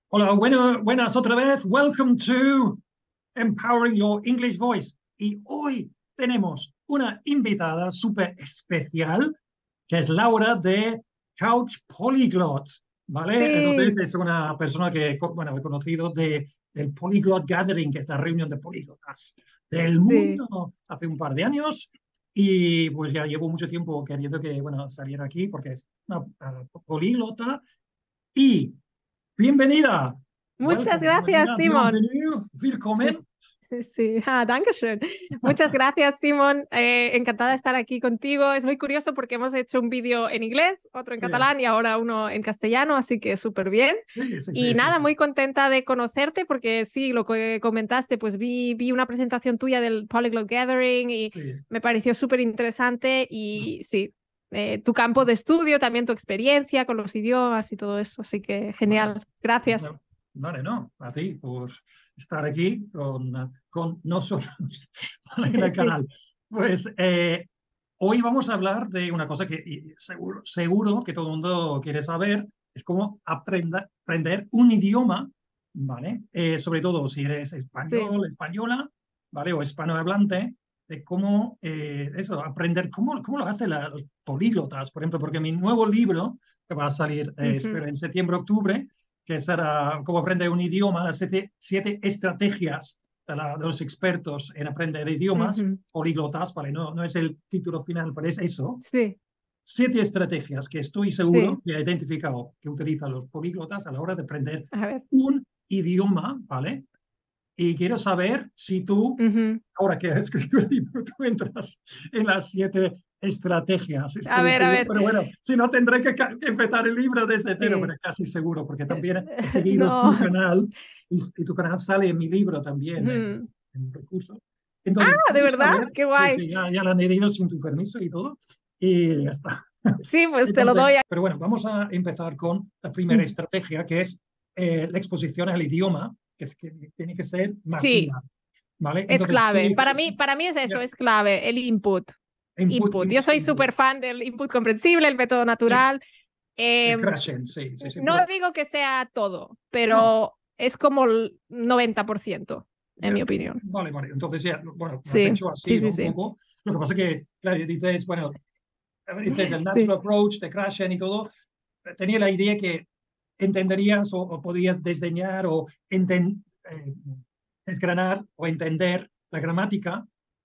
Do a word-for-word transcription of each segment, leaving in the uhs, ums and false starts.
Hola, bueno, buenas otra vez. Welcome to Empowering Your English Voice. Y hoy tenemos una invitada súper especial, que es Laura de Couch Polyglot, ¿vale? Entonces Sí, es una persona que, bueno, he conocido de, del Polyglot Gathering, que es la reunión de políglotas del sí. mundo, hace un par de años. Y pues ya llevo mucho tiempo queriendo que, bueno, saliera aquí porque es una uh, políglota. Y bienvenida. Muchas Welcome. gracias, Bienvenida. Simón. Bienvenido. Willkommen. Sí, ah, danke schön. Muchas gracias, Simón. Eh, encantada de estar aquí contigo. Es muy curioso porque hemos hecho un vídeo en inglés, otro en Sí, catalán y ahora uno en castellano, así que súper bien. sí, sí, Y sí, sí, nada, sí. muy contenta de conocerte porque sí, lo que comentaste, pues vi, vi una presentación tuya del Polyglot Gathering y Sí. me pareció súper interesante y sí, eh, tu campo de estudio, también tu experiencia con los idiomas y todo eso, así que Vale. genial. Gracias. No, vale, no. A ti por estar aquí con, con nosotros vale, en el Sí. canal. Pues eh, hoy vamos a hablar de una cosa que y seguro, seguro que todo el mundo quiere saber, es cómo aprenda- aprender un idioma, ¿vale? Eh, sobre todo si eres Sí. español, española, ¿vale? O hispanohablante, de cómo, eh, eso, aprender, cómo, cómo lo hacen la- los políglotas, por ejemplo, porque mi nuevo libro, que va a salir, eh, Ujú, espero, en septiembre, octubre, que será cómo aprender un idioma, las siete, siete estrategias de, la- de los expertos en aprender idiomas, ujú. políglotas, ¿vale? No, no es el título final, pero es eso. Sí, Siete estrategias que estoy sí. seguro que he identificado que utilizan los políglotas a la hora de aprender A ver. un idioma, ¿vale? Y quiero saber si tú, Ujú. ahora que has escrito el libro, tú entras en las siete estrategias. A Estoy ver, a seguro, ver. pero bueno, si no tendré que, que empezar el libro desde cero, pero Sí. casi seguro, porque también he seguido tu No. canal y, y tu canal sale en mi libro también, en, Ujú. en un recurso. Entonces, Ah, ¿de quiero verdad? saber, Qué sí, guay. sí, ya, ya la han herido sin tu permiso y todo, y ya está. Sí, pues te lo Entonces, doy. pero bueno, vamos a empezar con la primera Ujú. estrategia, que es eh, la exposición al idioma, que, es que tiene que ser Sí, masiva, ¿vale? es Entonces, tú clave. Para dices, mí, para mí es eso, ya, es clave, el input. input, Input. Yo input, soy input. súper fan del input comprensible, el método Sí, natural. el Eh, crashing, sí, sí, sí, no pero digo que sea todo, no, pero es como el noventa por ciento, en mi ya, opinión. vale, vale. Entonces, ya, bueno, lo has Sí, hecho sí, así, ¿no? sí, Un sí. poco. Lo que pasa que, claro, dices, bueno, dices el Sí. natural approach de crashing y todo. Tenía la idea que entenderías o, o podías desdeñar o enten, eh, desgranar o entender la gramática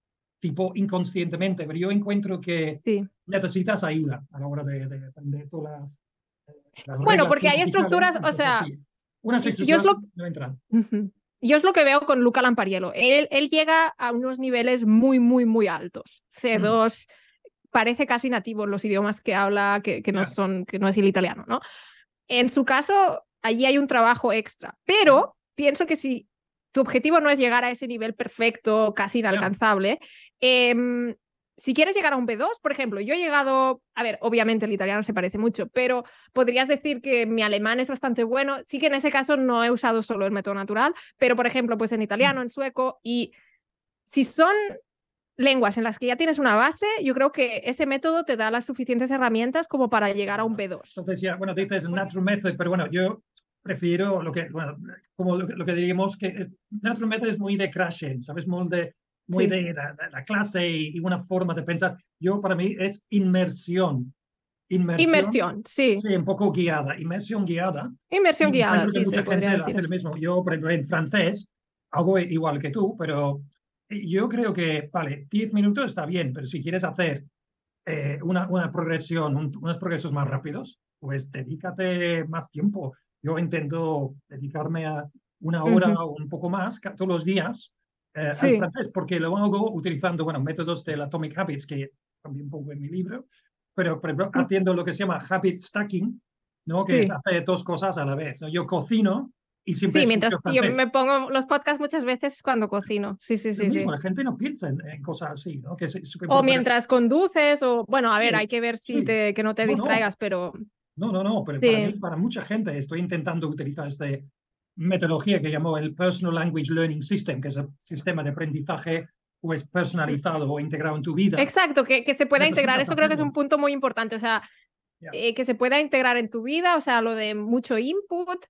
tipo inconscientemente, pero yo encuentro que Sí. necesitas ayuda a la hora de, de aprender todas las, eh, las Bueno, reglas porque hay gramaticales estructuras, y o cosas sea, así. Unas y- yo es estructuras lo, no entran. ujú. Yo es lo que veo con Luca Lampariello. Él, él llega a unos niveles muy, muy, muy altos. Mm, C dos, parece casi nativo en los idiomas que habla, que, que no yeah, son, que no es el italiano, ¿no? En su caso, allí hay un trabajo extra, yeah, pero pienso que si tu objetivo no es llegar a ese nivel perfecto, casi yeah. inalcanzable, eh, si quieres llegar a un B dos, por ejemplo, yo he llegado, a ver, obviamente el italiano se parece mucho, pero podrías decir que mi alemán es bastante bueno. Sí que en ese caso no he usado solo el método natural, pero por ejemplo, pues en italiano, Mm. en sueco, y si son lenguas en las que ya tienes una base, yo creo que ese método te da las suficientes herramientas como para llegar a un B dos. Entonces, ya, bueno, dices Porque, natural method, pero bueno, yo prefiero lo que, bueno, como lo, que- lo que diríamos que eh, natural method es muy de crashing, ¿sabes? Muy de, muy sí, de la, la clase y, y una forma de pensar. Yo, para mí, es inmersión. Inmersión, inmersión, sí. sí, un poco guiada, inmersión guiada. Inmersión Y guiada, encuentro que sí, mucha se podría gente lo decir hace lo así. mismo. Yo, por ejemplo, en francés hago igual que tú, pero yo creo que, vale, diez minutos está bien, pero si quieres hacer eh, una, una progresión, un, unos progresos más rápidos, pues dedícate más tiempo. Yo intento dedicarme a una hora Ujú. o un poco más todos los días eh, al Sí, francés, porque lo hago utilizando, bueno, métodos del Atomic Habits, que también pongo en mi libro, pero por ejemplo, haciendo lo que se llama habit stacking, ¿no? Que es sí. hacer dos cosas a la vez, ¿no? Yo cocino y siempre Sí, escucho mientras yo francés. me pongo los podcasts muchas veces cuando cocino. Sí, sí, Lo sí, mismo, sí. la gente no piensa en, en cosas así, ¿no? Que es súper O importante. mientras conduces, o bueno, a ver, Sí, hay que ver si sí. te, que no te No, no, distraigas, pero no, no, no, pero para mí, sí. para mucha gente, estoy intentando utilizar esta metodología que llamó el Personal Language Learning System, que es el sistema de aprendizaje pues personalizado o integrado en tu vida. Exacto, que, que se pueda integrar. Necesitas Eso creo que es un hacerlo. punto muy importante. O sea, Yeah. eh, que se pueda integrar en tu vida, o sea, lo de mucho input.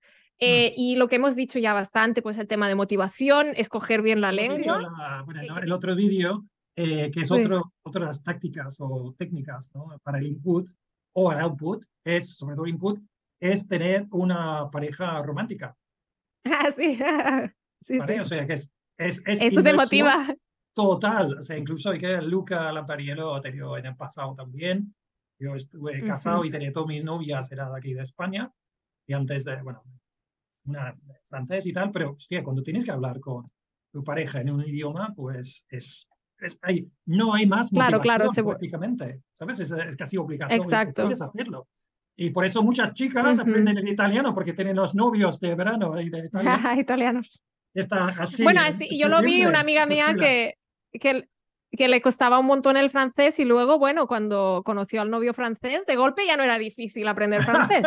Eh, mm. Y lo que hemos dicho ya bastante, pues el tema de motivación, escoger bien la hemos lengua. La, bueno, ¿no? El otro vídeo, eh, que es sí. otro, otras tácticas o técnicas, ¿no? Para el input o el output, es, sobre todo el input, es tener una pareja romántica. Ah, sí. sí, ¿Vale? sí. O sea, que es, es, es Eso te motiva. Total. O sea, incluso que Luca Lampariello ha tenido en el pasado también. Yo estuve casado uh-huh. y tenía todas mis novias, era de aquí de España, y antes de, bueno, una francés y tal, pero hostia, cuando tienes que hablar con tu pareja en un idioma, pues es, es hay, no hay más motivación claro, claro, se... prácticamente, ¿sabes? Es, es casi obligatorio. Exacto. Puedes hacerlo. Y por eso muchas chicas uh-huh. aprenden el italiano, porque tienen los novios de verano y de Italia. Italianos. Está así. Bueno, así, yo lo vi, una amiga mía que, que, que le costaba un montón el francés y luego, bueno, cuando conoció al novio francés, de golpe ya no era difícil aprender francés.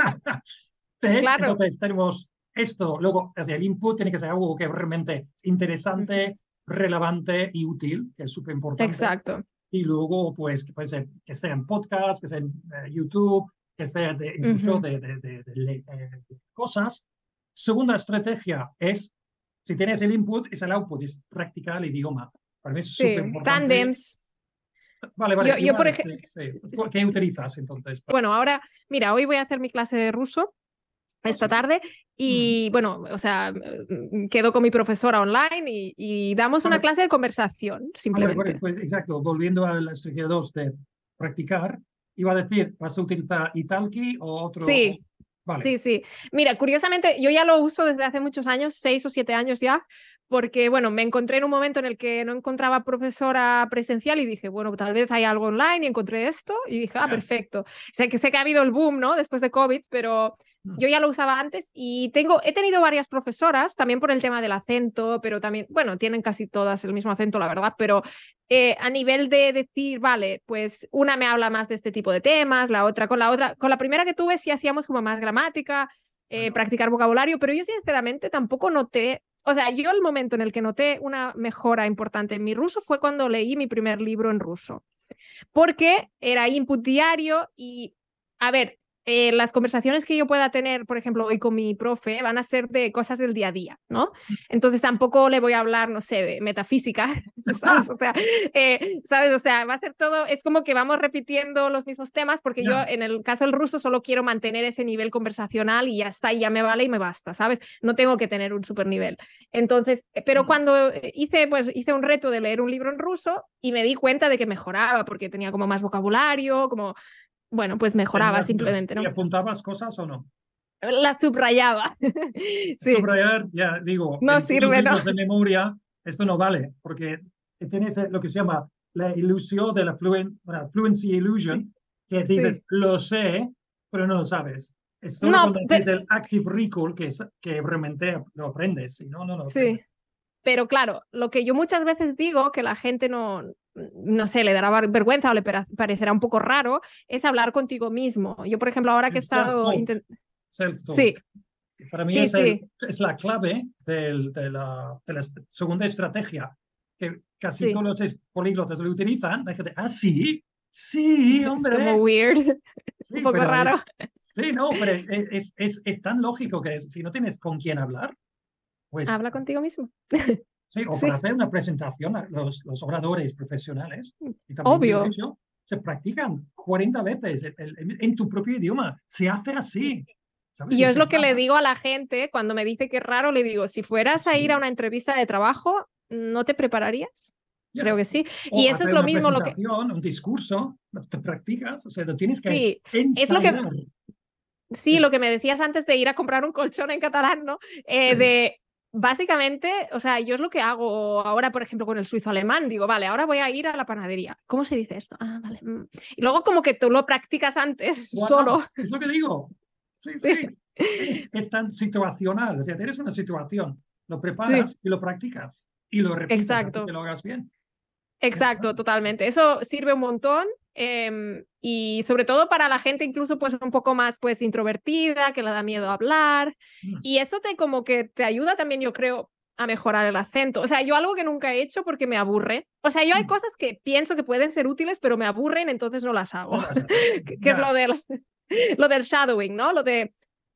Claro. Entonces tenemos esto, luego o sea, el input tiene que ser algo que realmente es interesante, uh-huh. relevante y útil, que es súper importante. Exacto. Y luego, pues, que puede ser que sea en podcast, que sea en uh, YouTube, que sea de, incluso uh-huh. de, de, de, de, de, de cosas. Segunda estrategia es, si tienes el input, es el output, es practicar el idioma. Para mí es sí. súper importante. Tandems. Vale, vale. Yo, yo por ejemplo, sí. ¿Qué utilizas entonces? Bueno, ahora, mira, hoy voy a hacer mi clase de ruso esta tarde y, mm. bueno, o sea, quedo con mi profesora online y, y damos vale. una clase de conversación, simplemente. Vale, pues, exacto, volviendo a la estrategia dos de practicar, iba a decir, ¿vas a utilizar Italki o otro? Sí, vale. sí, sí. Mira, curiosamente, yo ya lo uso desde hace muchos años, seis o siete años ya, porque, bueno, me encontré en un momento en el que no encontraba profesora presencial y dije, bueno, tal vez hay algo online y encontré esto y dije, ah, perfecto. Sé que, sé que ha habido el boom, ¿no? Después de COVID, pero yo ya lo usaba antes y tengo, he tenido varias profesoras, también por el tema del acento, pero también, bueno, tienen casi todas el mismo acento, la verdad, pero eh, a nivel de decir, vale, pues una me habla más de este tipo de temas, la otra con la otra, con la primera que tuve sí hacíamos como más gramática, eh, bueno. practicar vocabulario, pero yo sinceramente tampoco noté, o sea, yo el momento en el que noté una mejora importante en mi ruso fue cuando leí mi primer libro en ruso, porque era input diario y, a ver, Eh, las conversaciones que yo pueda tener, por ejemplo, hoy con mi profe, van a ser de cosas del día a día, ¿no? Entonces tampoco le voy a hablar, no sé, de metafísica, ¿sabes? O sea, eh, ¿sabes? O sea, va a ser todo, es como que vamos repitiendo los mismos temas, porque yeah. yo, en el caso del ruso, solo quiero mantener ese nivel conversacional y ya está, y ya me vale y me basta, ¿sabes? No tengo que tener un super nivel. Entonces, pero cuando hice, pues, hice un reto de leer un libro en ruso y me di cuenta de que mejoraba, porque tenía como más vocabulario, como... Bueno, pues mejoraba simplemente, ¿no? ¿Y apuntabas cosas o no? La subrayaba. sí. Subrayar, ya digo, no en sirve, libros ¿no? de memoria, esto no vale, porque tienes lo que se llama la ilusión de la fluen, bueno, fluency illusion, que dices, sí. lo sé, pero no lo sabes. Es solo no, cuando pero... tienes el active recall que, que realmente lo aprendes, si no, no lo aprendes. Sí. Pero claro, lo que yo muchas veces digo, que la gente no, no sé, le dará vergüenza o le parecerá un poco raro, es hablar contigo mismo. Yo, por ejemplo, ahora que he estado... Intent... Self-talk. Sí. Para mí sí, es, sí. el, es la clave del, de, la, de la segunda estrategia, que casi sí. todos los políglotas lo utilizan. La gente, ah, sí, sí, hombre. Es como weird, sí, un poco raro. Es, sí, no, pero es, es, es, es tan lógico que si no tienes con quién hablar, pues, habla contigo mismo. Sí, o sí. para hacer una presentación, los, los oradores profesionales, y también obvio, hecho, se practican cuarenta veces el, el, en tu propio idioma. Se hace así. ¿sabes? Y yo es lo que le digo a la gente cuando me dice que es raro, le digo, si fueras sí. a ir a una entrevista de trabajo, ¿no te prepararías? Yeah. Creo que sí. O y eso es lo mismo lo que... un discurso, te practicas, o sea, lo tienes que sí. ensayar. Es lo que... Sí, es... lo que me decías antes de ir a comprar un colchón en catalán, ¿no? Eh, sí. De... Básicamente, o sea, yo es lo que hago ahora, por ejemplo, con el suizo alemán. Digo, vale, ahora voy a ir a la panadería. ¿Cómo se dice esto? Ah, vale. Y luego como que tú lo practicas antes, wow, solo. Es lo que digo. Sí, sí. Es, es tan situacional. O sea, tienes una situación, lo preparas sí. y lo practicas. Y lo repites Exacto. hasta que lo hagas bien. Exacto, es totalmente. Eso sirve un montón. Eh, y sobre todo para la gente incluso pues un poco más pues introvertida, que le da miedo hablar. Mm. Y eso te como que te ayuda también, yo creo, a mejorar el acento. O sea, yo algo que nunca he hecho porque me aburre. O sea, yo hay mm. cosas que pienso que pueden ser útiles, pero me aburren, entonces no las hago. que, que es lo del, lo del shadowing, ¿no? Lo de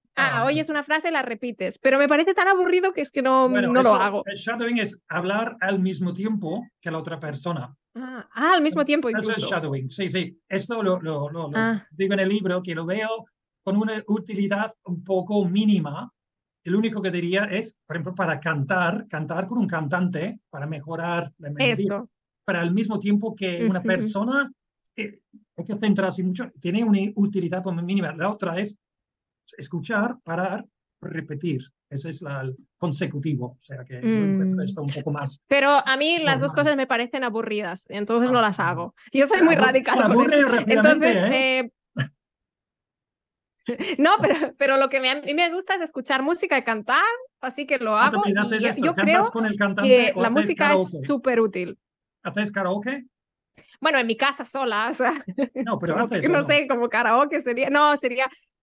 Ah, Ah, vale. oyes una frase y la repites, pero me parece tan aburrido que es que no, Bueno, no lo esto, hago. el shadowing es hablar al mismo tiempo que la otra persona. Ah, ah, al mismo tiempo Eso es incluso. shadowing, sí, sí. Esto lo, lo, lo, lo Ah, digo en el libro, que lo veo con una utilidad un poco mínima. El único que diría es, por ejemplo, para cantar, cantar con un cantante, para mejorar la melodía, eso. pero al mismo tiempo que una Ujú. persona, eh, hay que centrarse mucho, tiene una utilidad muy mínima. La otra es escuchar, parar, repetir. Ese es la, el consecutivo. O sea que yo encuentro Mm. esto un poco más Pero a mí las dos normal. cosas me parecen aburridas, entonces no Ah, las bueno. hago. Yo soy muy Abur radical te con eso. aburre rápidamente, Entonces, ¿eh? eh, no, pero, pero lo que me, a mí me gusta es escuchar música y cantar, así que lo Ah, hago también haces y yo, esto. yo creo ¿Cantas con el cantante que o la haces música es karaoke? súper útil. ¿Haces karaoke? Bueno, en mi casa sola, o sea, No, pero como que haces o no no. sé, como karaoke sería, no, sería,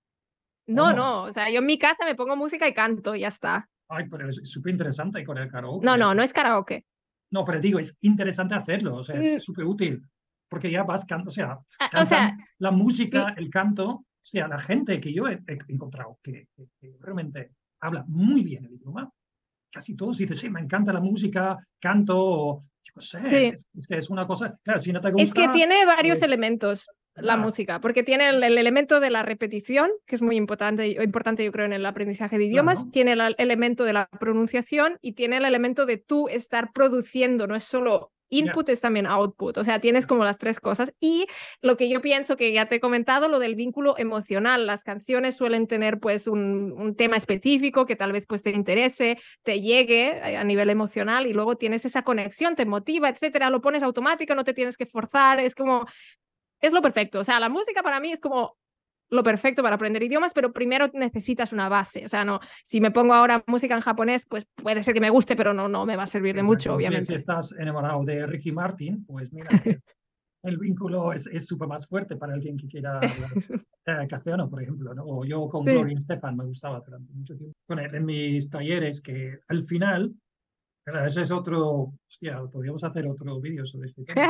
no, Oh, no, o sea, yo en mi casa me pongo música y canto y ya está. ay, pero es súper interesante con el No, karaoke. no, Eso. no es karaoke. No, pero digo, es interesante hacerlo, o sea, es Mm, súper útil, porque ya vas cantando, o sea, ah, o sea, cantan la música, l- el canto, o sea, la gente que yo he, he encontrado que, que, que realmente habla muy bien el idioma, casi todos dicen, sí, me encanta la música, canto, o yo qué sé, es, sí. es, es que es una cosa, claro, si no te Es que gusta, tiene varios pues, elementos la ya, música, porque tiene el, el elemento de la repetición, que es muy importante, importante yo creo en el aprendizaje de idiomas, claro, tiene el elemento de la pronunciación y tiene el elemento de tú estar produciendo, no es solo ya, input, es también output, o sea, tienes como las tres cosas. Y lo que yo pienso que ya te he comentado, lo del vínculo emocional, las canciones suelen tener pues un, un tema específico que tal vez pues te interese, te llegue a nivel emocional y luego tienes esa conexión, te motiva, etcétera, lo pones automático, no te tienes que forzar, es como es lo perfecto. O sea, la música para mí es como lo perfecto para aprender idiomas, pero primero necesitas una base. O sea, no, si me pongo ahora música en japonés, pues puede ser que me guste, pero no, no me va a servir de mucho, exacto. Si, si obviamente. estás enamorado de Ricky Martin, pues mira, el vínculo es es súper más fuerte para alguien que quiera hablar eh, castellano, por ejemplo, ¿no? O yo con Sí. Gloria Estefan me gustaba durante mucho tiempo. Con él en mis talleres, que al final, claro, ese es otro, hostia, podríamos hacer otro vídeo sobre este tema.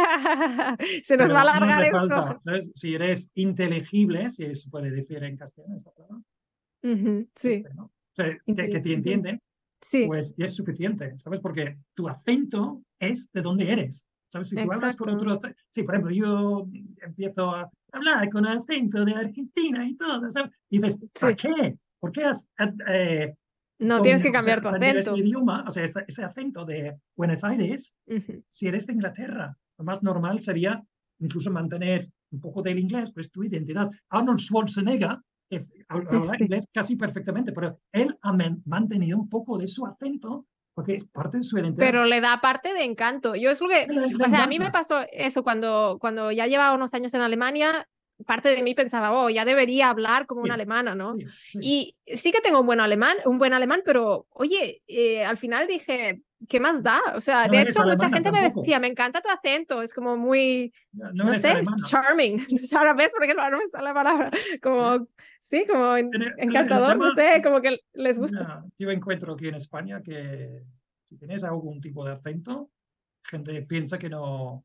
Se nos va a Pero no alargar hace esto. falta, ¿sabes? Si eres inteligible, si se puede decir en castellano esa palabra, Ujú, sí, existe, ¿no? O sea, que, que te inteligente. entienden, Sí, pues y es suficiente, ¿sabes? Porque tu acento es de donde eres, ¿sabes? Si tú hablas con exacto. otro, sí, por ejemplo, yo empiezo a hablar con acento de Argentina y todo, ¿sabes? Y dices, ¿para Sí. qué? ¿Por qué has eh, No tienes que dominado, o sea, cambiar tu aprender ese acento. idioma, o sea, este, ese acento de Buenos Aires, Ujú. si eres de Inglaterra? Lo más normal sería incluso mantener un poco del inglés, pues tu identidad. Arnold Schwarzenegger es, habla Sí. inglés casi perfectamente, pero él ha mantenido un poco de su acento porque es parte de su identidad. Pero le da parte de encanto. Yo es lo que, Le, le o sea, a mí me encanta. pasó eso cuando, cuando ya llevaba unos años en Alemania, parte de mí pensaba, oh, ya debería hablar como una Sí, alemana, ¿no? sí, sí. Y sí que tengo un buen alemán, un buen alemán, pero oye, eh, al final dije, ¿qué más da? O sea, No de eres hecho, mucha alemana gente me tampoco. decía, me encanta tu acento, es como muy, No no eres sé, alemana. charming. Ahora ves porque no, no me sale la palabra, como, sí, como en- El, el encantador, no tema, sé, como que les gusta. ya, yo encuentro aquí en España que si tienes algún tipo de acento, gente piensa que no,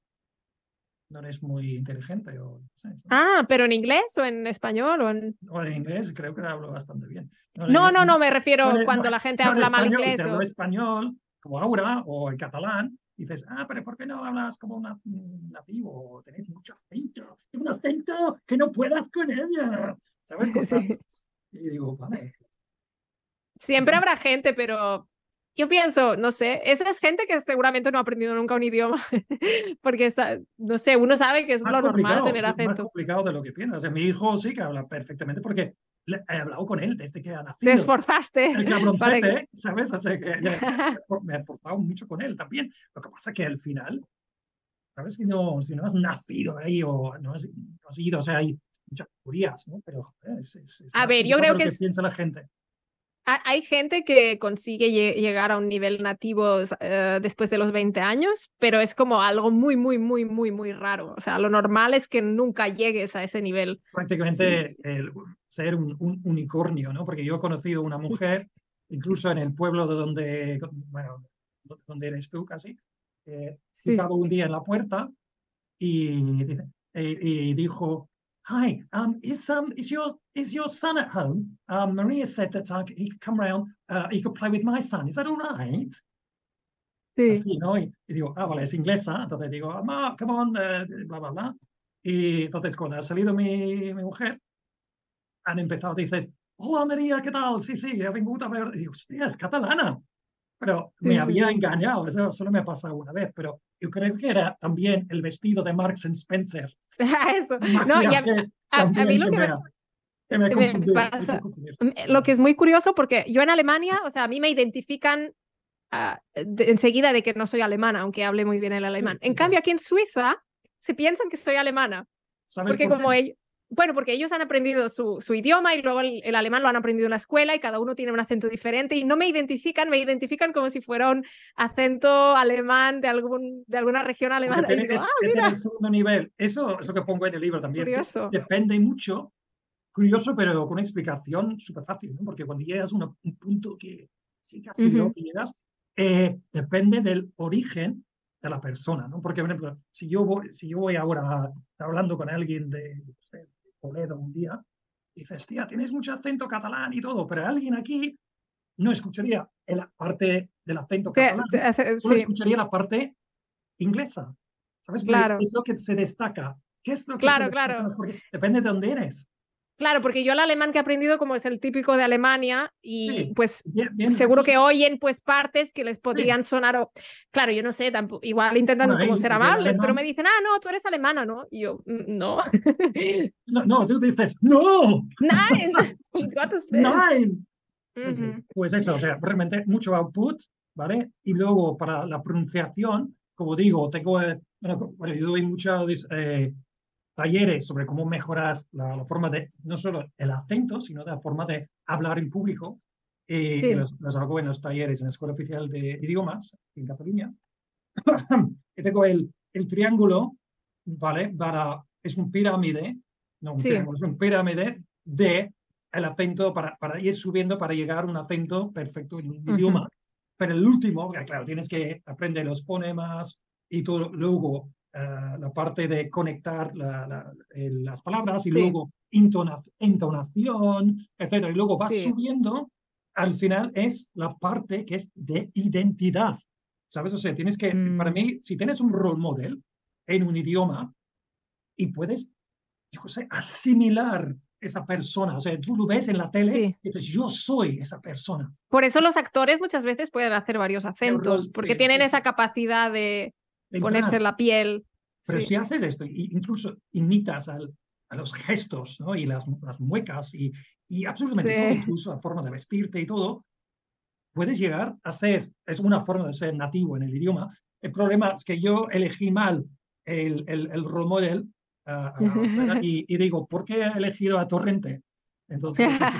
no eres muy inteligente o no sé, ¿sabes? Ah, pero en inglés o en español o en... O en inglés creo que lo hablo bastante bien. No, No, en, no, no, me no, refiero en, no, cuando la gente no en habla mal español, si inglés hablo o... español como ahora o en catalán, dices, ah, pero ¿por qué no hablas como una, un nativo? O tenéis mucho acento, un acento que no puedas con ella, ¿sabes? Sí. Cosas. Y digo, vale, Siempre habrá gente, pero yo pienso, no sé, esa es gente que seguramente no ha aprendido nunca un idioma, porque, sa- no sé, uno sabe que es más lo normal complicado, tener sí, más acento. complicado de lo que piensas. O sea, mi hijo sí que habla perfectamente porque le- he hablado con él desde que ha Te nacido. esforzaste El para que... cabroncete, ¿sabes? O sea, que ya- me he esforzado mucho con él también. Lo que pasa es que al final, ¿sabes? Si no, si no has nacido ahí o no has, no has ido, o sea, hay muchas teorías, ¿no? Pero joder, es, es, es A más ver, yo complicado de creo lo que que es piensa la gente. ha- hay gente que consigue lle- llegar a un nivel nativo eh, después de los veinte años, pero es como algo muy, muy, muy, muy, muy raro. O sea, lo normal es que nunca llegues a ese nivel. Sí. Prácticamente el, ser un, un, unicornio, ¿no? Porque yo he conocido una mujer, incluso en el pueblo de donde, bueno, donde eres tú casi, eh, Sí. picaba un día en la puerta y, y, y dijo, Hi, um, is, um, is your is your son at home? Um, Maria said that uh, he could come round, uh, he could play with my son. Is that all right? Sí. Así, ¿no? Y, y digo, ah, vale, es inglesa. Entonces digo, Ma, come on, uh, bla, bla, bla. Y entonces cuando ha salido mi, mi mujer, han empezado, dices, hola María, ¿qué tal? Sí, sí, he venido a ver. Y digo, hostia, es catalana. Pero me Sí, sí, había sí. engañado, eso solo me ha pasado una vez, pero yo creo que era también el vestido de Marks and Spencer, Eso. el No, y a, maquillaje a- a mí también lo que que me me, ha, que me ha me confundido, me ha hecho pasa, confundir. lo que es muy curioso, porque yo en Alemania, o sea, a mí me identifican uh, de, enseguida de que no soy alemana, aunque hable muy bien el alemán. Sí, sí, En sí. cambio, aquí en Suiza se piensan que soy alemana, ¿Sabes porque por qué? como ellos, bueno, porque ellos han aprendido su, su idioma y luego el, el alemán lo han aprendido en la escuela y cada uno tiene un acento diferente y no me identifican, me identifican como si fuera un acento alemán de, algún, de alguna región Porque alemana y tiene, digo, ah, es, es en el mira, segundo nivel. Eso es lo que pongo en el libro también. De- curioso. depende mucho, curioso, pero con una explicación súper fácil, ¿no? Porque cuando llegas a una- un punto que sí casi Uh veo -huh. que llegas, eh, depende del origen de la persona, ¿no? Porque, por ejemplo, si yo voy, si yo voy ahora hablando con alguien de, no sé, de Toledo un día, dices, tía, tienes mucho acento catalán y todo, pero alguien aquí no escucharía la parte del acento Te, catalán, te hace, solo sí, escucharía la parte inglesa. ¿Sabes? Pues claro, es lo que se destaca. ¿Qué es lo que se claro, destaca? claro. Porque depende de dónde eres. Claro, porque yo el alemán que he aprendido como es el típico de Alemania y Sí, pues bien, vienes seguro aquí. que oyen pues partes que les Sí, podrían sonar, o... claro, yo no sé, tampoco, igual intentan bueno, como ahí, ser porque el amables, pero me alemán. dicen, ah, no, tú eres alemana, ¿no? Y yo, "Mm, no. No, no, tú dices, ¡no! Nein, um Gottes Willen. ¡Nein! Sí, sí. Ujú. Pues eso, o sea, realmente mucho output, ¿vale? Y luego para la pronunciación, como digo, tengo, eh, bueno, bueno, yo doy muchos eh, talleres sobre cómo mejorar la, la forma de, no solo el acento, sino de la forma de hablar en público. Eh, y Sí, los, los hago en los talleres en la Escuela Oficial de Idiomas en Cataluña. Y tengo el, el triángulo, ¿vale? Para, es un pirámide, no un sí. triángulo, es un pirámide de el acento para, para ir subiendo para llegar a un acento perfecto en un Ujú. idioma. Pero el último, claro, tienes que aprender los fonemas y todo, luego uh, la parte de conectar la, la, el, las palabras y Sí, luego intona, entonación, etcétera. Y luego vas sí. subiendo, al final es la parte que es de identidad. ¿Sabes? O sea, tienes que, para Mm. mí, si tienes un role model en un idioma y puedes, yo sé, asimilar esa persona, o sea, tú lo ves en la tele Sí. y dices, yo soy esa persona. Por eso los actores muchas veces pueden hacer varios Ese acentos, rol, porque sí, sí, tienen sí, esa capacidad de de ponerse entrar. en la piel. Pero Sí. si haces esto, y incluso imitas al, a los gestos, ¿no? Y las, las muecas y, y absolutamente todo, Sí. incluso la forma de vestirte y todo, puedes llegar a ser, es una forma de ser nativo en el idioma. El problema es que yo elegí mal el, el, el role model uh, uh, y, y, digo, ¿por qué he elegido a Torrente? Entonces, ese,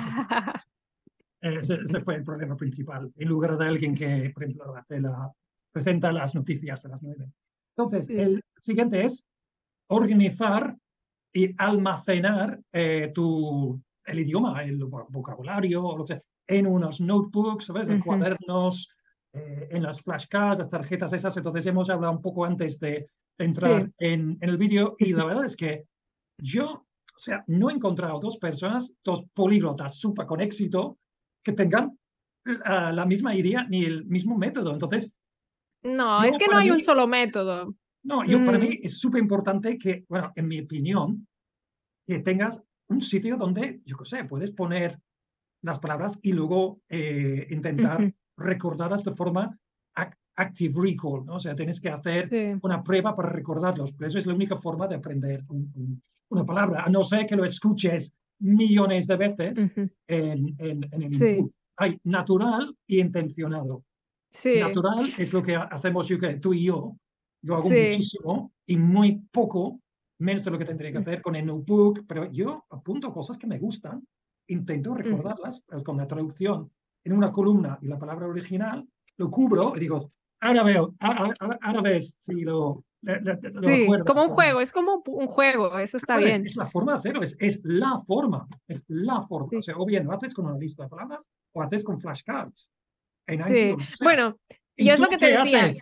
ese, ese fue el problema principal, en lugar de alguien que, por ejemplo, hace la, presenta las noticias de las nueve. Entonces, Sí. el siguiente es organizar y almacenar eh, tu, el idioma, el vocabulario, lo que sea, en unos notebooks, ¿sabes? En Ujú. cuadernos, eh, en las flashcards, las tarjetas esas. Entonces hemos hablado un poco antes de entrar Sí. en, en el vídeo y la verdad es que yo, o sea, no he encontrado dos personas, dos políglotas súper con éxito que tengan uh, la misma idea ni el mismo método. Entonces, No, es yo que no para hay un mí, solo es, método. no, yo para Mm. mí es súper importante que, bueno, en mi opinión, que tengas un sitio donde, yo qué sé, puedes poner las palabras y luego eh, intentar Ujú. recordarlas de forma act active recall, ¿no? O sea, tienes que hacer Sí. una prueba para recordarlos, pero eso es la única forma de aprender un, un, una palabra, a no ser que lo escuches millones de veces Ujú. en, en, en el Sí. input. Hay natural e intencionado. Sí. Natural es lo que hacemos yo, que tú y yo. Yo hago Sí. muchísimo y muy poco, menos de lo que tendría que hacer con el notebook, pero yo apunto cosas que me gustan, intento Ujú. recordarlas con la traducción en una columna y la palabra original, lo cubro y digo, ahora veo, ahora, ahora ves si lo, lo, lo Sí, como acuerdas un o no. juego, es como un juego, eso está Bueno, es, bien. es, la forma de hacerlo, es, es la forma, es la forma. O Sí. sea, o bien lo haces con una lista de palabras o haces con flashcards en Anki o Sí. lo que sea. Bueno, yo ¿Y es lo tú que te qué decía. haces?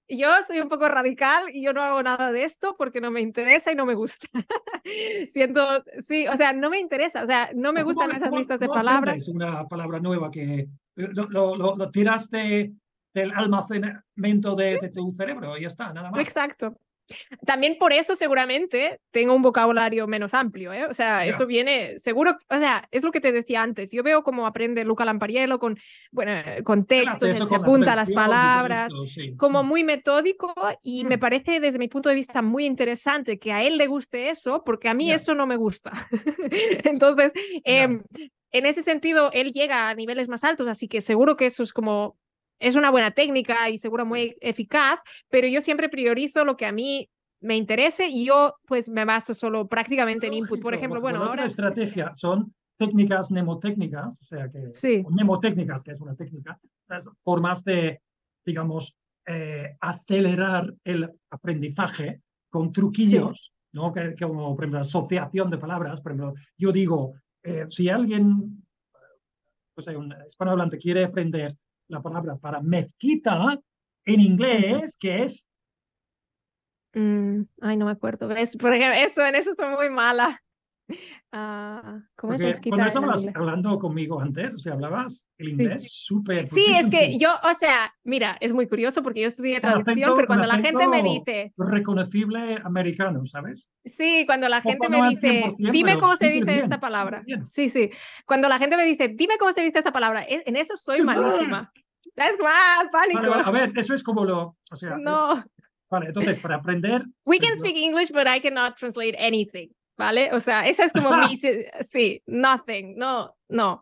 yo soy un poco radical y yo no hago nada de esto porque no me interesa y no me gusta. Siento, sí, o sea, no me interesa, o sea, no me ¿Cómo, gustan esas cómo, listas de cómo palabras. aprendes una palabra nueva que lo, lo, lo, lo tiraste del almacenamiento de, de tu cerebro y ya está, nada más? Exacto. También por eso seguramente tengo un vocabulario menos amplio, ¿eh? O sea, Ya. eso viene, seguro, o sea, es lo que te decía antes. Yo veo cómo aprende Luca Lampariello con, bueno, con Él hace textos, él eso se con la apunta a las traducción y todo palabras, esto, sí. como Mm. muy metódico y me Mm. parece desde mi punto de vista muy interesante que a él le guste eso, porque a mí Ya, eso no me gusta. Entonces, eh, ya. en ese sentido, él llega a niveles más altos, así que seguro que eso es como, es una buena técnica y seguro Sí. muy eficaz, pero yo siempre priorizo lo que a mí me interese y yo pues me baso solo prácticamente en input. Por Lógico, ejemplo, lógico. bueno, La otra ahora estrategia son técnicas mnemotécnicas, o sea que, sí, o mnemotécnicas, que es una técnica, las formas de, digamos, eh, acelerar el aprendizaje con sí. truquillos, ¿no? Que, que como, por ejemplo, asociación de palabras. Por ejemplo, yo digo, eh, si alguien, pues un hispanohablante quiere aprender la palabra para mezquita en Uh-huh. inglés, que es Mm, ay, no me acuerdo. ¿Ves? Por ejemplo, eso, en eso soy muy mala. Uh, ¿cómo es porque cuando mezquita en estabas inglés? hablando conmigo antes, o sea, hablabas el Sí. inglés súper Sí, es que proficiency, yo, o sea, mira, es muy curioso porque yo estudié con traducción, acento, pero con cuando la gente me acento dice, reconocible americano, ¿sabes? sí, cuando la No, gente me no al cien por dice, cien, dime pero cómo se súper dice esta bien, súper palabra. bien. Sí, sí. Cuando la gente me dice, dime cómo se dice esta palabra, es- en eso soy Es- ¡ah! malísima. Es ¡ah, Vale, pánico! vale, a ver, eso es como lo, o sea, eh, No. vale, entonces, para aprender, We por can ejemplo, speak English, but I cannot translate anything, ¿vale? O sea, esa es como mi, sí, nothing, no, no.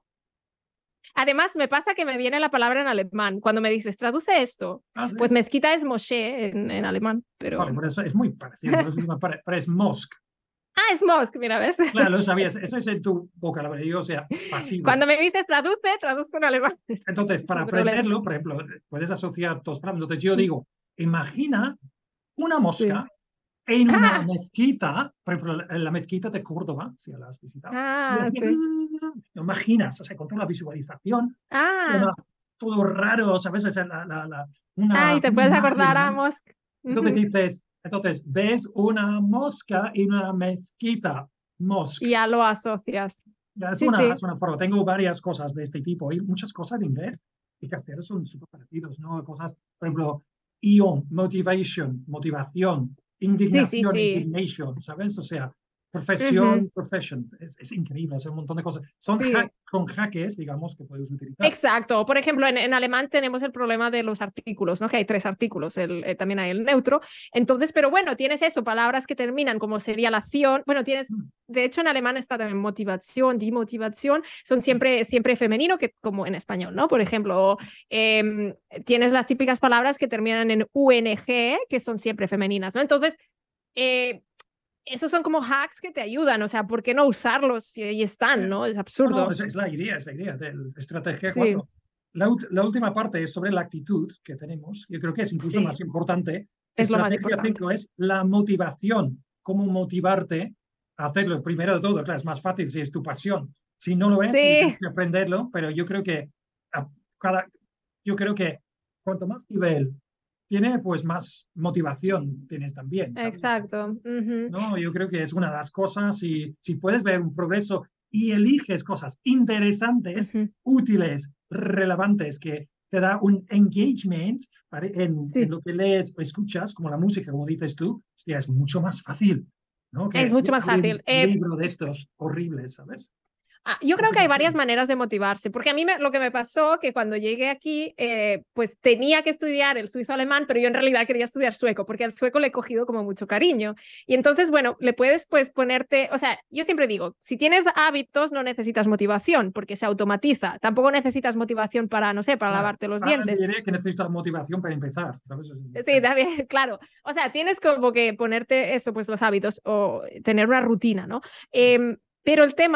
Además, me pasa que me viene la palabra en alemán. Cuando me dices, traduce esto, ah, sí, pues mezquita es Moshe en, en alemán, vale, pero... por eso es muy parecido, por eso se llama, pero es mosque. Ah, es Mosk, mira, ¿ves? Claro, lo sabías, eso es en tu vocabulario, o sea, pasivo. Cuando me dices traduce, traduzco en alemán, Entonces, para sin problema. aprenderlo, por ejemplo, puedes asociar dos palabras. Entonces, yo digo, imagina una mosca Sí. en una Ah, mezquita, por ejemplo, la, la mezquita de Córdoba, si la has visitado. Y ah, así, sí. ¿lo imaginas? O sea, con toda la visualización, Ah, suena todo raro, ¿sabes? O sea, la, la, la, ah, una, y te una puedes imagen, acordar a ¿no? Mosk. Entonces Uh-huh. dices, entonces, ves una mosca en una mezquita, mosque. Y ya lo asocias. Ya, es Sí, una, sí. es una forma. Tengo varias cosas de este tipo y muchas cosas en inglés y castellano son súper parecidos, ¿no? Cosas, por ejemplo, ion, motivation, motivación, Sí, sí, indignación, sí. indignation, ¿sabes? O sea, Uh-huh. profesión, profession. Es, es increíble, es un montón de cosas. Son Sí. hack, con hackers, digamos, que puedes utilizar. Exacto. Por ejemplo, en, en alemán tenemos el problema de los artículos, ¿no? Que hay tres artículos, el, eh, también hay el neutro. Entonces, pero bueno, tienes eso, palabras que terminan como sería la acción. Bueno, tienes, Mm, de hecho, en alemán está también motivación, dimotivación, son mm, siempre, siempre femenino, que como en español, ¿no? Por ejemplo, eh, tienes las típicas palabras que terminan en U N G, que son siempre femeninas, ¿no? Entonces, eh, esos son como hacks que te ayudan, o sea, ¿por qué no usarlos si ahí están, eh, ¿no? Es No, no, absurdo. esa es la idea, es la idea de estrategia Sí, cuatro. La, la, última parte es sobre la actitud que tenemos. Yo creo que es incluso sí, más importante. es lo más Estrategia importante. cinco es la motivación. Cómo motivarte a hacerlo. Primero de todo, claro, es más fácil si es tu pasión. Si no lo es, y tienes Sí, que aprenderlo, pero yo creo que a cada, yo creo que cuanto más nivel tiene, pues más motivación tienes también, ¿sabes? exacto. Uh-huh. No, yo creo que es una de las cosas y si puedes ver un progreso y eliges cosas interesantes, Uh-huh. útiles, relevantes, que te da un engagement ¿vale? en, en, Sí, lo que lees o escuchas, como la música, como dices tú, hostia, es mucho más fácil, ¿no? es Que mucho más abrir fácil. un Eh, libro de estos horribles, ¿sabes? Ah, yo creo Mucho que hay más varias fácil. maneras de motivarse, porque a mí me, lo que me pasó que cuando llegué aquí, eh, pues tenía que estudiar el suizo alemán, pero yo en realidad quería estudiar sueco, porque al sueco le he cogido como mucho cariño. Y entonces, bueno, le puedes pues ponerte, o sea, yo siempre digo, si tienes hábitos no necesitas motivación, porque se automatiza. Tampoco necesitas motivación para, no sé, para Bueno, lavarte los ahora dientes. diré que necesitas motivación para empezar, ¿sabes? Sí, también, claro. O sea, tienes como que ponerte eso, pues los hábitos o tener una rutina, ¿no? Eh, pero el tema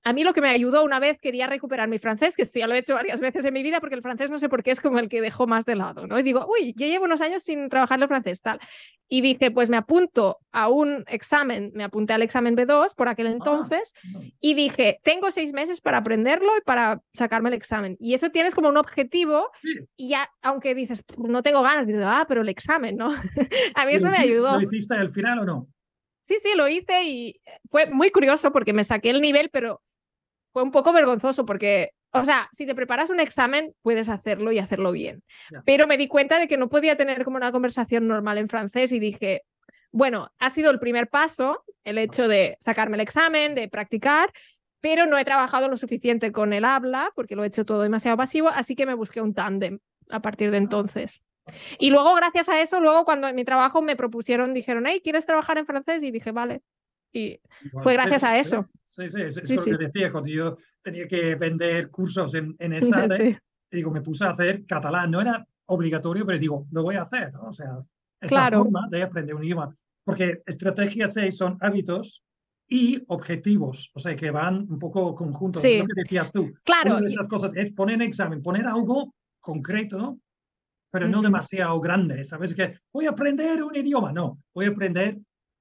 a mí lo que me ayudó una vez, quería recuperar mi francés, que esto ya lo he hecho varias veces en mi vida, porque el francés no sé por qué es como el que dejó más de lado, ¿no? Y digo, uy, yo llevo unos años sin trabajar el francés, tal. Y dije, pues me apunto a un examen, me apunté al examen B dos por aquel entonces, Ah, no. y dije, tengo seis meses para aprenderlo y para sacarme el examen. Y eso tienes como un objetivo, Sí. y ya, aunque dices, no tengo ganas, dices, ah, pero el examen, ¿no? A mí ¿Y lo, eso me hici- lo ayudó. hiciste al final o no? Sí, sí, lo hice y fue muy curioso porque me saqué el nivel, pero fue un poco vergonzoso porque, o sea, si te preparas un examen, puedes hacerlo y hacerlo bien. Ya. Pero me di cuenta de que no podía tener como una conversación normal en francés y dije, bueno, ha sido el primer paso, el hecho de sacarme el examen, de practicar, pero no he trabajado lo suficiente con el habla porque lo he hecho todo demasiado pasivo, así que me busqué un tándem a partir de Ah, entonces. Y luego, gracias a eso, luego cuando en mi trabajo me propusieron, dijeron, hey, ¿quieres trabajar en francés? Y dije, vale. Y fue igual. Sí, gracias sí, a eso. ¿ves? Sí, sí, es, es Sí, lo que sí. decía cuando yo tenía que vender cursos en, en ESADE, Sí, y digo, me puse a hacer catalán. No era obligatorio, pero digo, lo voy a hacer, ¿no? O sea, es la claro. forma de aprender un idioma. Porque estrategias seis son hábitos y objetivos, o sea, que van un poco conjuntos. Es lo Sí, que decías tú. Una claro. de Y, esas cosas es poner examen, poner algo concreto, pero no uh-huh. demasiado grande. ¿Sabes? Que voy a aprender un idioma. No, voy a aprender,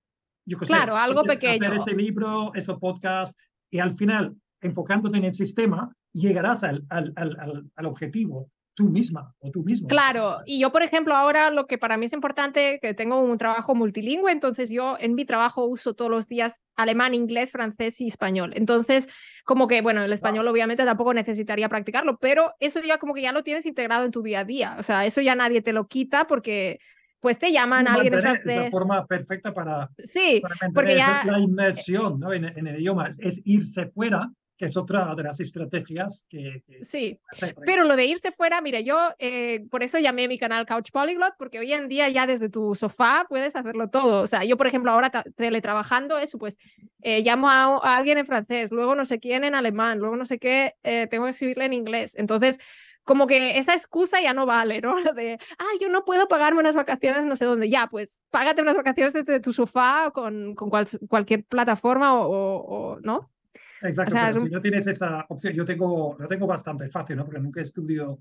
yo qué sé, Claro, algo este- hacer pequeño. este libro, ese podcast, y al final, enfocándote en el sistema, llegarás al, al, al, al, al objetivo tú misma o tú mismo. ¿Sabes? Claro, y yo, por ejemplo, ahora lo que para mí es importante, que tengo un trabajo multilingüe, entonces yo en mi trabajo uso todos los días alemán, inglés, francés y español. Entonces, como que, bueno, el Wow. español obviamente tampoco necesitaría practicarlo, pero eso ya como que ya lo tienes integrado en tu día a día. O sea, eso ya nadie te lo quita porque pues te llaman Y a alguien en mantener es la francés. forma perfecta para, Sí, para porque mantener esa- ya la inmersión, ¿no? en, en el idioma. Es, es irse fuera, que es otra de las estrategias que, que sí, hacer. pero lo de irse fuera, mira, yo eh, por eso llamé mi canal Couch Polyglot, porque hoy en día ya desde tu sofá puedes hacerlo todo. O sea, yo, por ejemplo, ahora teletrabajando, eso, pues eh, llamo a, a, alguien en francés, luego no sé quién en alemán, luego no sé qué, eh, tengo que escribirle en inglés. Entonces, como que esa excusa ya no vale, ¿no? De, ah, yo no puedo pagarme unas vacaciones no sé dónde. Ya, pues págate unas vacaciones desde tu sofá con, con cual, cualquier plataforma o, o, o, ¿no? O Exacto, sea, pero es si un... no tienes esa opción, yo tengo, lo tengo bastante fácil, ¿no? Porque nunca estudio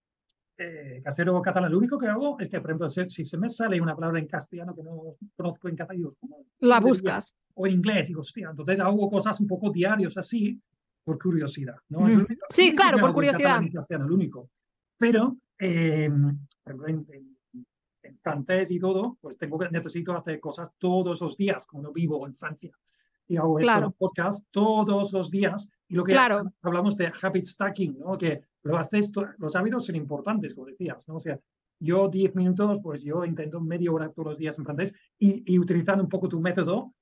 eh, casero o catalán. Lo único que hago es que, por ejemplo, si, si se me sale una palabra en castellano que no conozco en catalán, digo, ¿cómo, la cómo diría? buscas. O en inglés, digo, hostia, entonces hago cosas un poco diarios así, por curiosidad, ¿no? Es lo Uh-huh. único, lo Sí, único claro, que por hago en catalán curiosidad. y castellano, lo único. Pero, eh, por ejemplo, en, en, en francés y todo, pues tengo que, necesito hacer cosas todos los días, como no vivo en Francia. Y hago esto, los Claro, podcasts, todos los días. Y lo que claro. hablamos de habit stacking, ¿no? Que lo haces, los hábitos son importantes, como decías, ¿no? O sea, yo diez minutos, pues yo intento media hora todos los días en francés y, y utilizando un poco tu método,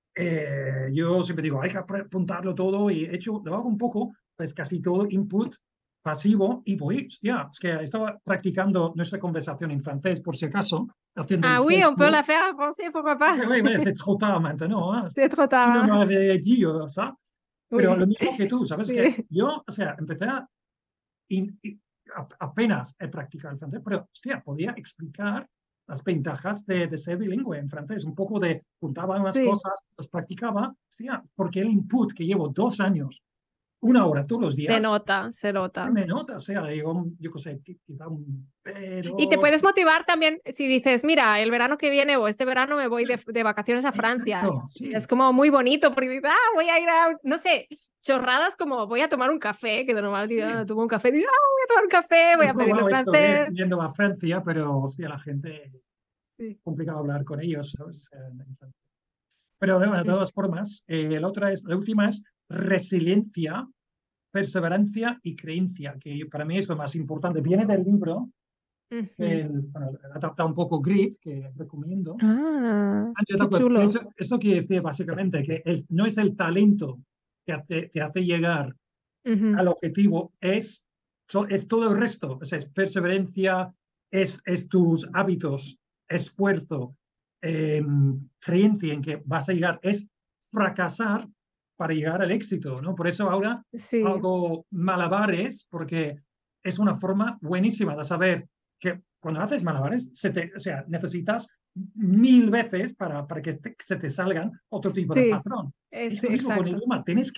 eh, yo siempre digo, hay que apuntarlo todo y he hecho, lo hago un poco, pues casi todo input pasivo y voy, hostia, es que estaba practicando nuestra conversación en francés, por si acaso, haciendo el Ah oui, on peut sexto. la faire en français, pourquoi Oui, pas? oui, oui, c'est trop tard maintenant, hein. C'est trop Qui me tard. m'avait dit euh, ça? Pero lo Oui, mismo que tú, ¿sabes? Que sí, yo, o sea, empecé a, in, in, a apenas he practicado el francés, pero, hostia, podía explicar las ventajas de, de ser bilingüe en francés. Un poco de, juntaba unas sí. cosas, los practicaba, hostia, porque el input que llevo dos años, una hora todos los Se días, nota, se se nota. me nota, o sea, yo, yo qué sé, quizá un Y te pero, puedes motivar también si dices, mira, el verano que viene o este verano me voy de, de vacaciones a Francia. exacto, Y es sí. como muy bonito porque dices, ah, voy a ir a, no sé, chorradas como voy a tomar un café, que de normal diría, Sí, tomo un café, digo, ah, voy a tomar un café, yo voy he a pedirle probado esto, ir francés. yendo a Francia, pero, hostia, la gente, Sí. complicado hablar con ellos, ¿sabes? Pero bueno, de todas formas, eh, la otra es, la última es resiliencia, perseverancia y creencia, que para mí es lo más importante. Viene del libro, Uh-huh. el, bueno, adapta un poco Grit, que recomiendo. Ah, qué Pues, chulo. eso, eso quiere decir básicamente que el, no es el talento que hace, que hace llegar Uh-huh. al objetivo, es, es todo el resto. O sea, es perseverancia, es, es tus hábitos, esfuerzo, eh, creencia en que vas a llegar, es fracasar para llegar al éxito, ¿no? Por eso ahora Sí, hago malabares, porque es una forma buenísima de saber que cuando haces malabares, se te, o sea, necesitas mil veces para, para que te, se te salgan otro tipo de sí, patrón. eh, Es sí, lo mismo con el exacto. idioma, tienes que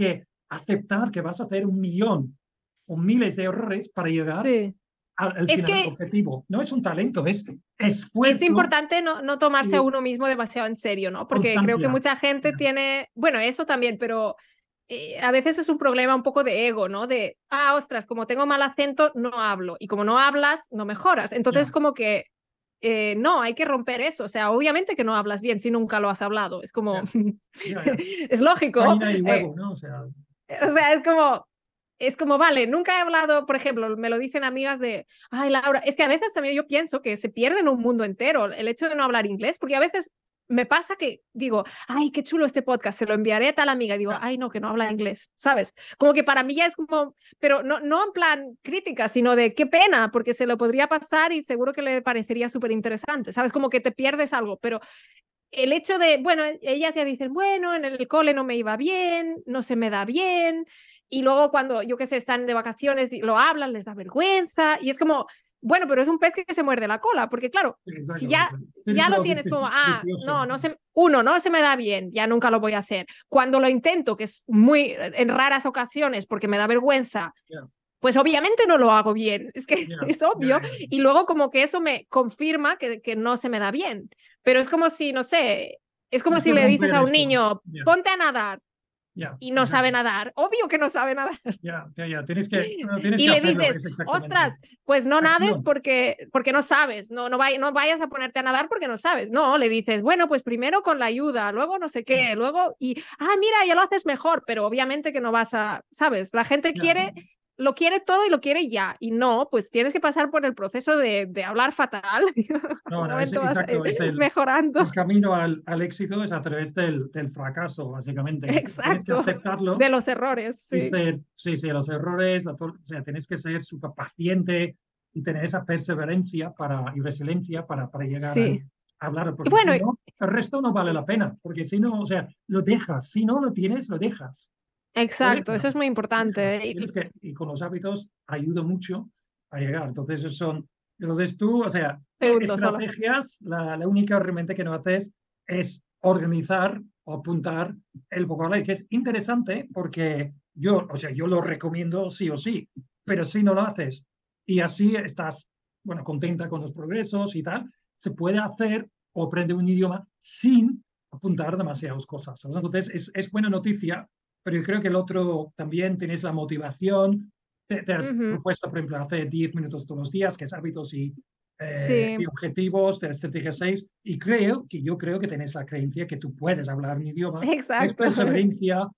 aceptar que vas a hacer un millón o miles de errores para llegar Sí. al, al Es final que objetivo. No es un talento, es es esfuerzo importante no, no tomarse a y uno mismo demasiado en serio, ¿no? Porque creo que constancia. mucha gente tiene, bueno, eso también, pero eh, a veces es un problema un poco de ego, ¿no? De, ah, ostras, como tengo mal acento, no hablo. Y como no hablas, no mejoras. Entonces, Ya, como que, eh, no, hay que romper eso. O sea, obviamente que no hablas bien si nunca lo has hablado. Es como, ya, ya, ya. es lógico. Gallina y Eh, huevo, ¿no? O sea, o sea, es como, es como, vale, nunca he hablado, por ejemplo, me lo dicen amigas de, ay, Laura, es que a veces también yo pienso que se pierde en un mundo entero el hecho de no hablar inglés, porque a veces me pasa que digo, ay, qué chulo este podcast, se lo enviaré a tal amiga, y digo, ya, ay, no, que no habla inglés, ¿sabes? Como que para mí ya es como, pero no, no en plan crítica, sino de qué pena, porque se lo podría pasar y seguro que le parecería súper interesante, ¿sabes? Como que te pierdes algo, pero el hecho de, bueno, ellas ya dicen, bueno, en el cole no me iba bien, no se me da bien, y luego cuando, yo qué sé, están de vacaciones, lo hablan, les da vergüenza, y es como, bueno, pero es un pez que se muerde la cola, porque claro, si exacto. ya, ya lo Círculo tienes como, vici- ah, vicioso. no, no se, uno, no se me da bien, ya nunca lo voy a hacer. Cuando lo intento, que es muy en raras ocasiones porque me da vergüenza, Ya, pues obviamente no lo hago bien, es que ya, es ya, obvio, ya. y luego como que eso me confirma que, que no se me da bien, pero es como si, no sé, es como Tienes si que le dices romper a un eso. niño, Ya, ponte a nadar, ya, y no sabe exacto. nadar, obvio que no sabe nadar, Ya, ya, ya. Tienes que, no, tienes y que le hacerlo, dices, es exactamente. ostras, pues no nades Acción. porque, porque no sabes, no, no, vay, no vayas a ponerte a nadar porque no sabes, no, le dices, bueno, pues primero con la ayuda, luego no sé Ya, qué, luego, y, ah, mira, ya lo haces mejor, pero obviamente que no vas a, ¿sabes? La gente ya. quiere lo quiere todo y lo quiere ya. Y no, pues tienes que pasar por el proceso de, de hablar fatal. No, Un no, es momento vas a ir exacto, es el, mejorando. el camino al, al éxito es a través del, del fracaso, básicamente. Es- tienes que Exacto. aceptarlo De los errores, y sí. ser, sí, sí, los errores, la to- o sea, tienes que ser súper paciente y tener esa perseverancia para, y resiliencia para, para llegar a, Sí. a hablar, Y porque si bueno, no, el resto no vale la pena, porque si no, o sea, lo dejas, si no lo tienes, lo dejas. Lo exacto, eso dejas, es muy lo importante. dejas. Y, Tienes que, y con los hábitos ayuda mucho a llegar. Entonces, esos son, entonces tú, o sea, eh, segundo solo. estrategias, la, la única herramienta que no haces es organizar o apuntar el vocabulario, que es interesante porque yo, o sea, yo lo recomiendo sí o sí, pero si no lo haces y así estás, bueno, contenta con los progresos y tal, se puede hacer o aprender un idioma sin apuntar demasiadas cosas. ¿Sabes? Entonces, es, es buena noticia, pero yo creo que el otro también tienes la motivación. Te, te has Ujú. propuesto, por ejemplo, hacer diez minutos todos los días, que es hábitos y, eh, Sí, y objetivos de la estrategia seis. Y creo que yo creo que tenés la creencia que tú puedes hablar un idioma, es exacto. perseverancia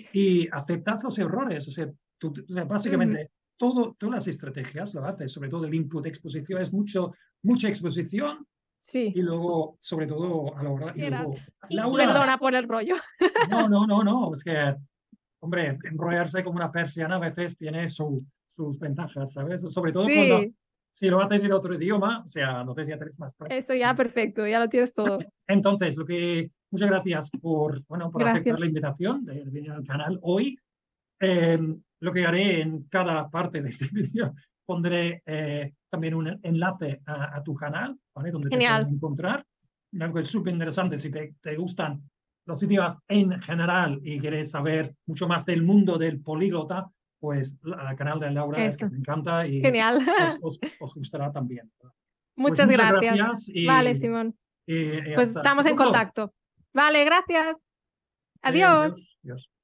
y aceptas los errores. O sea, tú, o sea Ujú. básicamente, todo, todas las estrategias lo haces, sobre todo el input de exposición, es mucho, mucha exposición Sí. y luego, sobre todo a la hora, y Quieras. luego, Y Laura, perdona por el rollo. no, no, no, no, es que, hombre, enrollarse como una persiana a veces tiene su, sus ventajas, ¿sabes? Sobre todo cuando, Sí, si lo haces en otro idioma, o sea, entonces ya tenés más práctica. eso ya perfecto, ya lo tienes todo. Entonces, lo que, muchas gracias por, bueno, por aceptar la Gracias. invitación de venir al canal hoy. Eh, lo que haré en cada parte de este vídeo, pondré eh, también un enlace a, a tu canal, ¿vale? Donde te pueden Genial. encontrar. Algo es súper interesante si te, te gustan los idiomas en general y quieres saber mucho más del mundo del políglota, pues el canal de Laura es que Eso. me encanta y Genial. os, os, os gustará también. Pues Muchas muchas gracias. gracias y, Vale, Simón. y, y Pues hasta, hasta estamos en pronto. contacto. Vale, gracias. Muy bien, Adiós. Dios, Dios.